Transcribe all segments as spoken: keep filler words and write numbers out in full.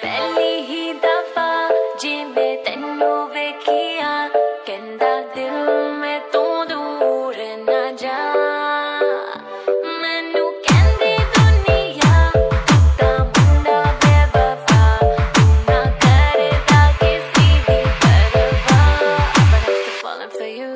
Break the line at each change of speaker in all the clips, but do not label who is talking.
पहली ही दफा जिवें तैनू वेखिया कहंदा दिल में तू दूर ना जा मैनू कहंदी दुनिया तू तां मुंडा बेवफा तू ना करदा किसी दी परवाह but I'm still falling for you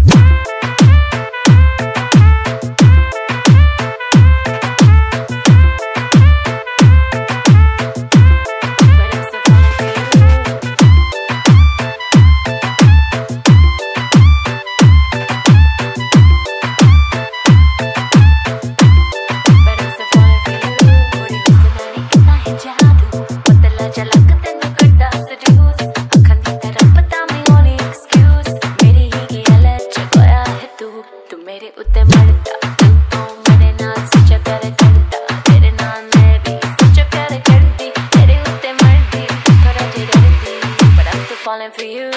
मेरे उत्ते मरदा तू मेरे नाल सच्चा प्यार करदा तेरे नाल मैं भी सच्चा प्यार करदी तेरे उत्ते मरदी थोड़ा जिहा डरदी but I'm still falling for you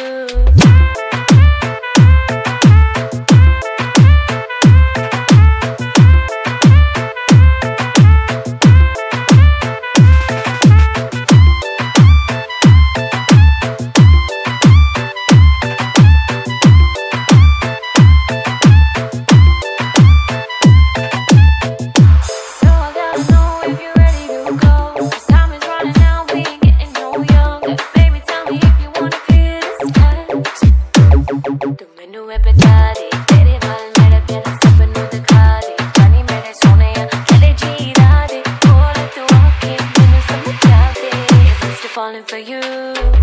तू मैनू है बता दे तेरे वाल मेरा प्यारा सपनों दिखा दे जानी मेरे सोने चले जीरा दे बोल तू आके मैनू समझा दे I'm still falling for you